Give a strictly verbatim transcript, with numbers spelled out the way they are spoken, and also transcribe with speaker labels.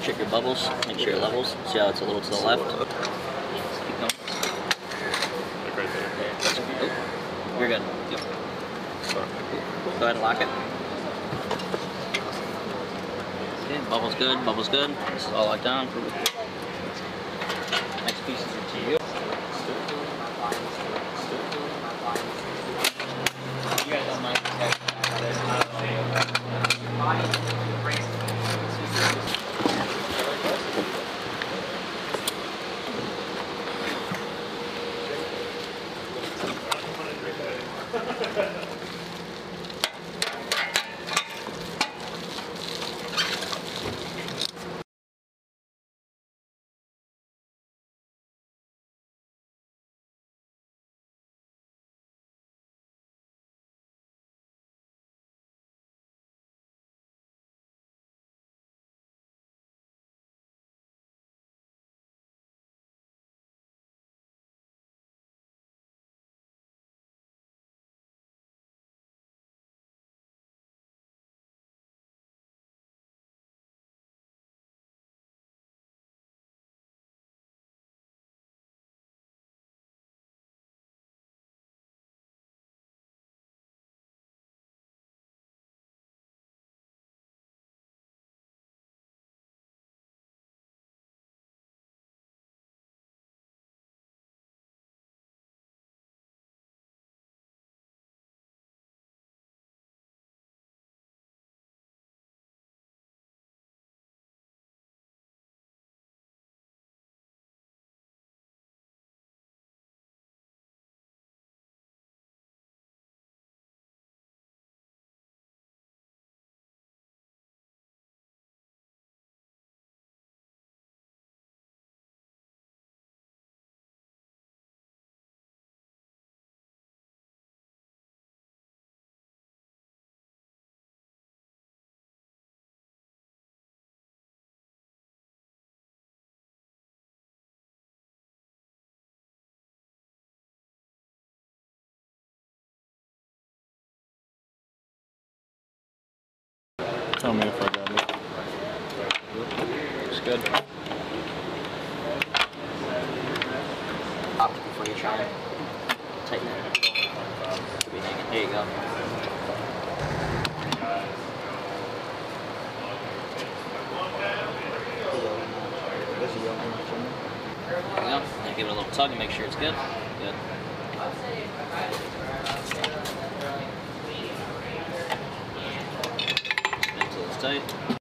Speaker 1: check your bubbles, make sure your levels. See how it's a little to the left? Keep going.
Speaker 2: Like right there.
Speaker 1: Oh, you're good. Yep.
Speaker 2: Sorry.
Speaker 1: Go ahead and lock it. Okay, bubbles good, bubbles good. This is all locked down. Next pieces are to you. You guys don't mind.
Speaker 2: Tell me if I got it.
Speaker 1: Looks good. Pop it before you try it. Tighten it. Be hanging. There you go. There you go. Now give it a little tug and make sure it's good. Good. Until it's tight.